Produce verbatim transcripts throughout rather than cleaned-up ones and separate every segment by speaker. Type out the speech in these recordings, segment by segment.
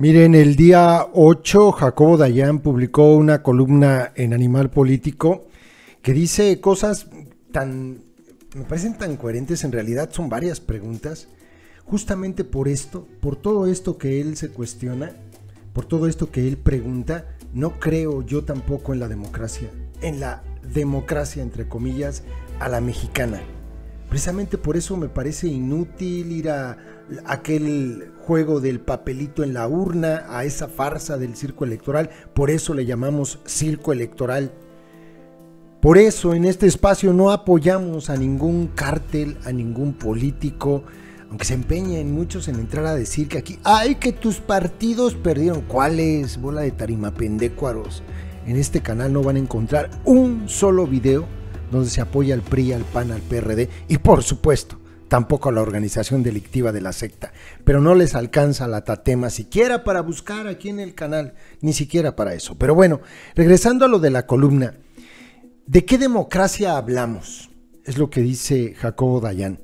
Speaker 1: Miren, el día ocho, Jacobo Dayan publicó una columna en Animal Político que dice cosas tan, me parecen tan coherentes, en realidad son varias preguntas, justamente por esto, por todo esto que él se cuestiona, por todo esto que él pregunta. No creo yo tampoco en la democracia, en la democracia entre comillas a la mexicana. Precisamente por eso me parece inútil ir a aquel juego del papelito en la urna, a esa farsa del circo electoral. Por eso le llamamos circo electoral. Por eso en este espacio no apoyamos a ningún cártel, a ningún político, aunque se empeñen muchos en entrar a decir que aquí, ¡ay, que tus partidos perdieron! ¿Cuáles? Bola de tarimapendécuaros. En este canal no van a encontrar un solo video donde se apoya al P R I, al P A N, al P R D y por supuesto tampoco a la organización delictiva de la secta, pero no les alcanza la tatema siquiera para buscar aquí en el canal, ni siquiera para eso. Pero bueno, regresando a lo de la columna, ¿de qué democracia hablamos? Es lo que dice Jacobo Dayan.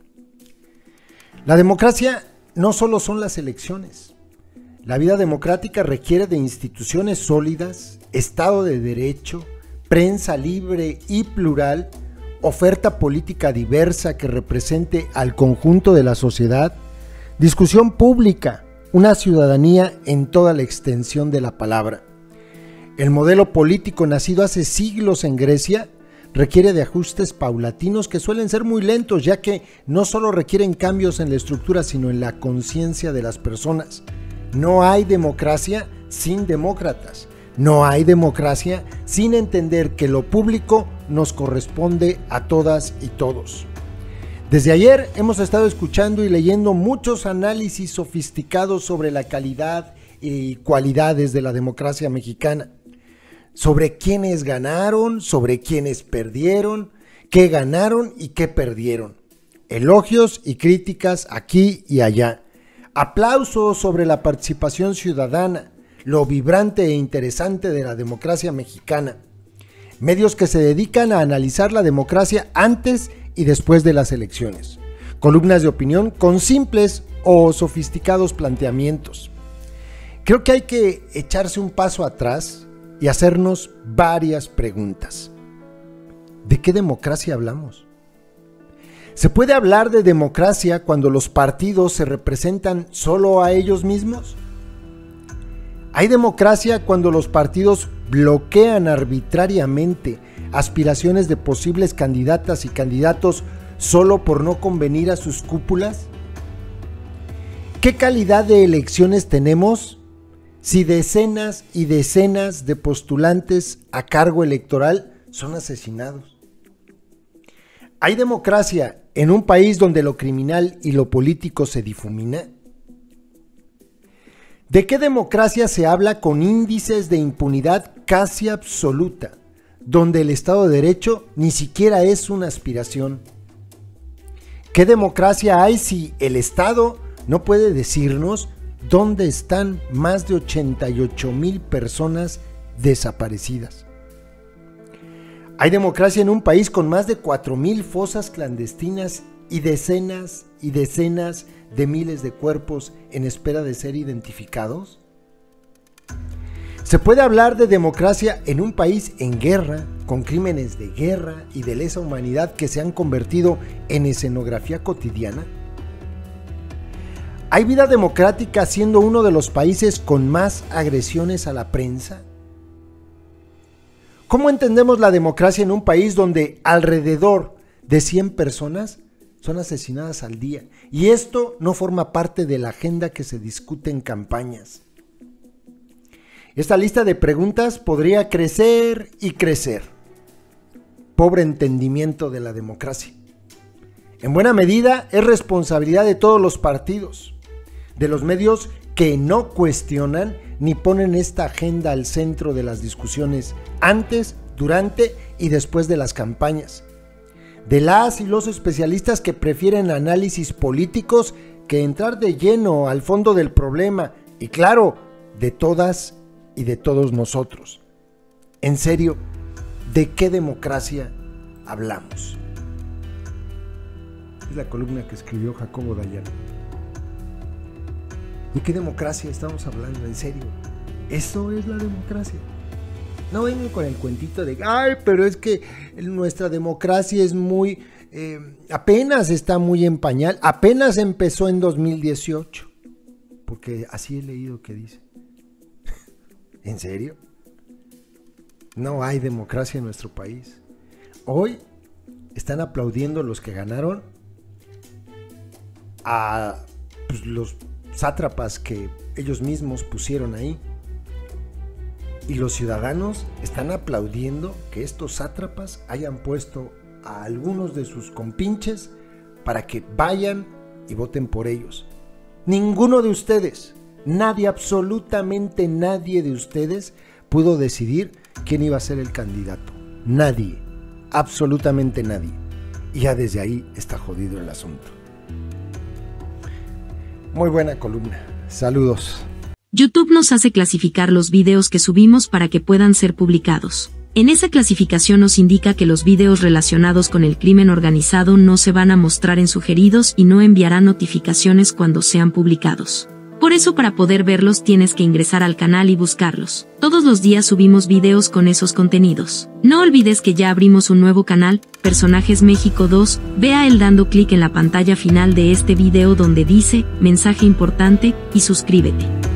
Speaker 1: La democracia no solo son las elecciones. La vida democrática requiere de instituciones sólidas, Estado de Derecho, prensa libre y plural, oferta política diversa que represente al conjunto de la sociedad, discusión pública, una ciudadanía en toda la extensión de la palabra. El modelo político nacido hace siglos en Grecia requiere de ajustes paulatinos que suelen ser muy lentos, ya que no solo requieren cambios en la estructura, sino en la conciencia de las personas. No hay democracia sin demócratas. No hay democracia sin entender que lo público nos corresponde a todas y todos. Desde ayer hemos estado escuchando y leyendo muchos análisis sofisticados sobre la calidad y cualidades de la democracia mexicana, sobre quiénes ganaron, sobre quiénes perdieron, qué ganaron y qué perdieron, elogios y críticas aquí y allá, aplausos sobre la participación ciudadana, lo vibrante e interesante de la democracia mexicana, medios que se dedican a analizar la democracia antes y después de las elecciones, columnas de opinión con simples o sofisticados planteamientos. Creo que hay que echarse un paso atrás y hacernos varias preguntas. ¿De qué democracia hablamos? ¿Se puede hablar de democracia cuando los partidos se representan solo a ellos mismos? ¿Hay democracia cuando los partidos bloquean arbitrariamente aspiraciones de posibles candidatas y candidatos solo por no convenir a sus cúpulas? ¿Qué calidad de elecciones tenemos si decenas y decenas de postulantes a cargo electoral son asesinados? ¿Hay democracia en un país donde lo criminal y lo político se difumina? ¿De qué democracia se habla con índices de impunidad casi absoluta, donde el Estado de Derecho ni siquiera es una aspiración? ¿Qué democracia hay si el Estado no puede decirnos dónde están más de ochenta y ocho mil personas desaparecidas? ¿Hay democracia en un país con más de cuatro mil fosas clandestinas y decenas y decenas de miles de cuerpos en espera de ser identificados? ¿Se puede hablar de democracia en un país en guerra, con crímenes de guerra y de lesa humanidad que se han convertido en escenografía cotidiana? ¿Hay vida democrática siendo uno de los países con más agresiones a la prensa? ¿Cómo entendemos la democracia en un país donde alrededor de cien personas son asesinadas al día? Y esto no forma parte de la agenda que se discute en campañas. Esta lista de preguntas podría crecer y crecer. Pobre entendimiento de la democracia. En buena medida es responsabilidad de todos los partidos, de los medios que no cuestionan ni ponen esta agenda al centro de las discusiones antes, durante y después de las campañas, de las y los especialistas que prefieren análisis políticos que entrar de lleno al fondo del problema y, claro, de todas y de todos nosotros. En serio, ¿de qué democracia hablamos? Es la columna que escribió Jacobo Dayan. ¿De qué democracia estamos hablando? En serio, ¿eso es la democracia? No vengan con el cuentito de, ay, pero es que nuestra democracia es muy, eh, apenas está muy en pañal, apenas empezó en dos mil dieciocho, porque así he leído que dice. ¿En serio? No hay democracia en nuestro país. Hoy están aplaudiendo los que ganaron a pues, los sátrapas que ellos mismos pusieron ahí. Y los ciudadanos están aplaudiendo que estos sátrapas hayan puesto a algunos de sus compinches para que vayan y voten por ellos. Ninguno de ustedes, nadie, absolutamente nadie de ustedes pudo decidir quién iba a ser el candidato. Nadie, absolutamente nadie. Y ya desde ahí está jodido el asunto. Muy buena columna. Saludos.
Speaker 2: YouTube nos hace clasificar los videos que subimos para que puedan ser publicados. En esa clasificación nos indica que los videos relacionados con el crimen organizado no se van a mostrar en sugeridos y no enviarán notificaciones cuando sean publicados. Por eso, para poder verlos tienes que ingresar al canal y buscarlos. Todos los días subimos videos con esos contenidos. No olvides que ya abrimos un nuevo canal, Personajes México dos, ve a él dando clic en la pantalla final de este video donde dice, mensaje importante, y suscríbete.